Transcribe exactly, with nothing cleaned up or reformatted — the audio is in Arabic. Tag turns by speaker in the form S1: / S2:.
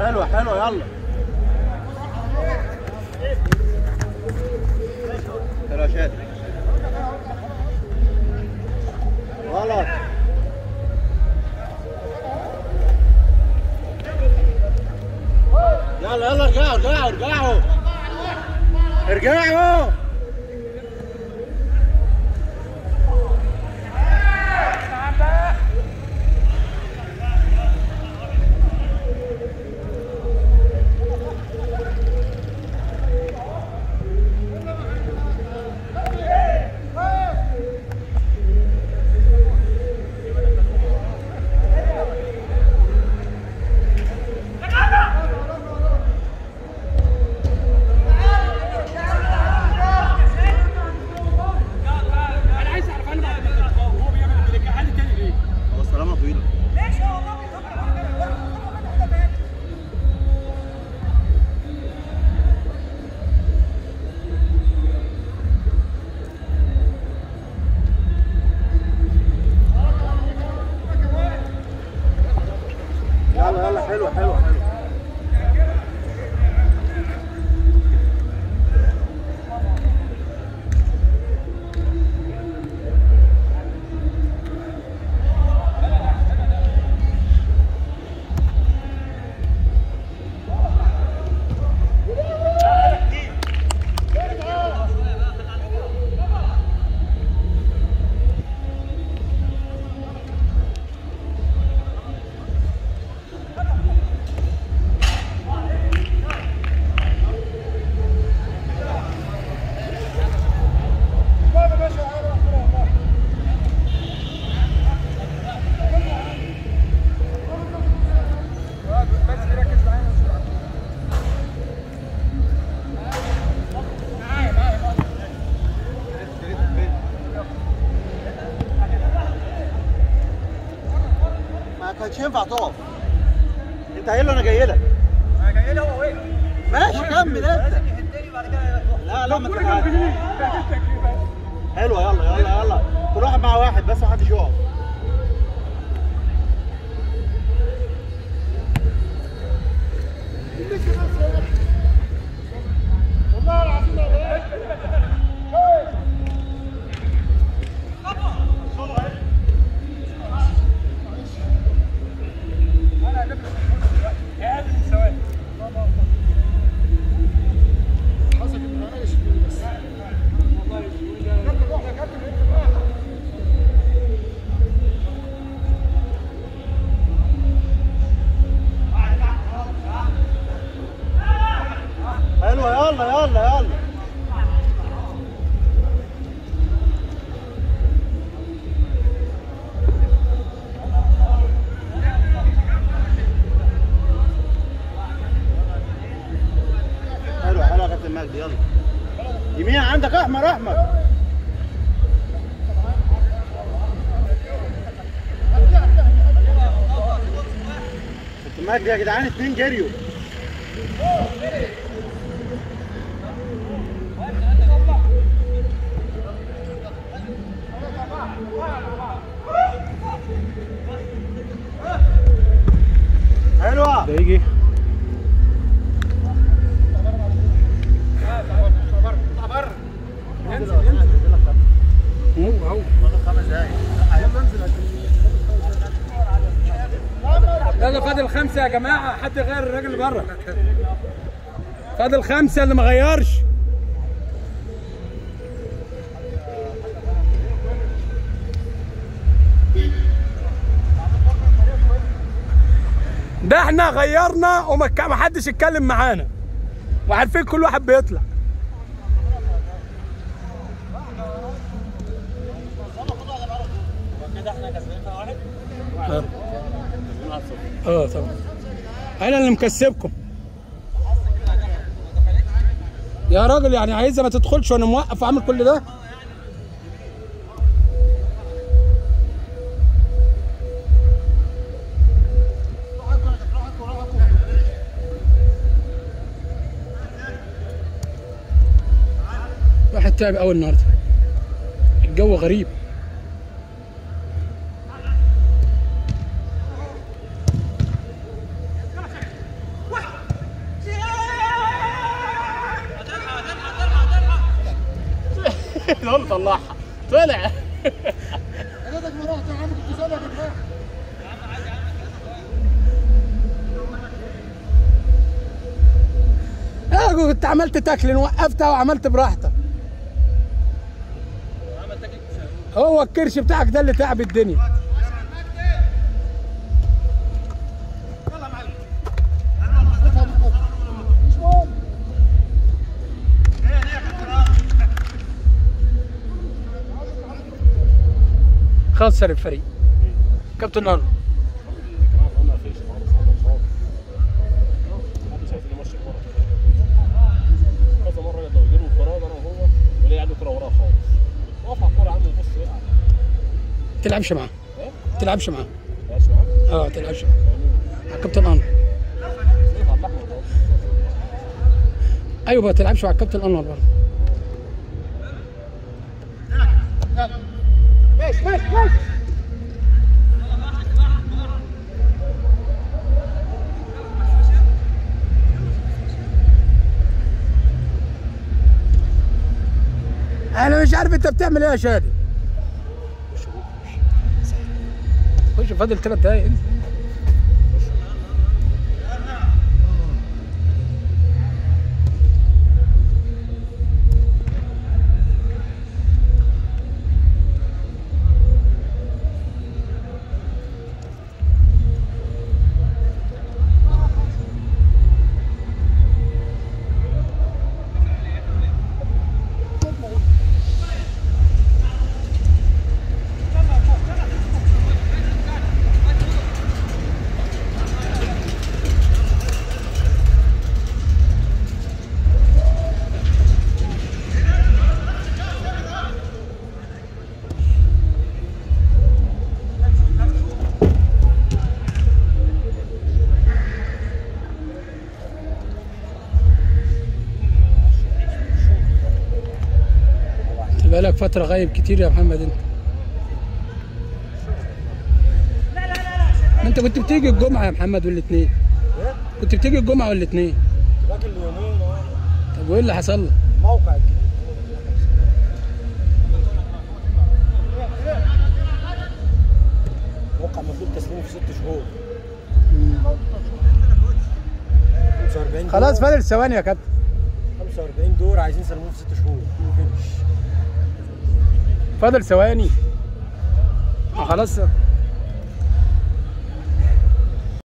S1: حلوه حلوه يلا. حلوه يا شادي. غلط. يلا يلا ارجعوا ارجعوا ارجعوا ارجعوا. حلو حلو حلو. ما كانش ينفع تقف. انت قايل له انا جاي لك.
S2: انا جاي له هو وقف.
S1: ماشي كمل انت.
S2: لازم يهدني بعد كده.
S1: لا لا ما تتعادل. حلوه يلا يلا يلا. كل واحد مع واحد بس ما حدش يقف. والله العظيم حلوه يلا يلا يلا. حلوه حلوه يا كابتن مجدي يلا. يمين عندك احمر احمر. كابتن مجدي يا جدعان اتنين جريوا. حلوه.
S3: ده يجي
S2: اطلع بره. انزل انزل.
S3: اهو اهو.
S1: خمس دقايق.
S3: يلا فاضل خمسة يا جماعة، حد غير الراجل اللي بره. فاضل خمسة اللي ما غيرش. ده احنا غيرنا وما حدش يتكلم معانا وعارفين كل واحد بيطلع.
S2: كده احنا كسبانين واحد.
S3: اه اه طبعا انا اللي مكسبكم يا راجل. يعني عايزه ما تدخلش وانا موقف وعامل كل ده. واحد تعب قوي النهارده، الجو غريب.
S1: طلعها طلع.
S4: حضرتك ما رحت يا عم كنت سابق الفرح.
S3: اه كنت عملت تاكل وقفتها وعملت براحتك. هو الكرش بتاعك ده اللي تعب الدنيا. خسر الفريق كابتن نور.
S5: كذا مره يقدر يجيبوا انفراد انا وهو ولا يقعدوا كوره وراه خالص. واقف على الكوره عنده يبص يقع.
S3: تلعبش معاه. تلعبش معاه.
S5: ماشي معاه؟
S3: اه تلعبش معاه. كابتن انور. ايوه ما تلعبش مع الكابتن انور برضه.
S4: ماشي ماشي ماشي.
S3: انا مش عارف انت بتعمل ايه يا شادي. خش فاضل ثلاث دقايق. بقالك فترة غايب كتير يا محمد انت. ما انت كنت بتيجي الجمعة يا محمد والاثنين. كنت بتيجي الجمعة والاثنين.
S4: باقي اليومين اه.
S3: طب وايه اللي حصل لك؟
S4: موقع الجديد. موقع المفروض تسليمه في ست شهور. خمسة وأربعين دور.
S3: خلاص فاضل ثواني يا كابتن.
S4: خمسة وأربعين دور عايزين يسلموه في ست شهور. فينش.
S3: فاضل ثواني. خلاص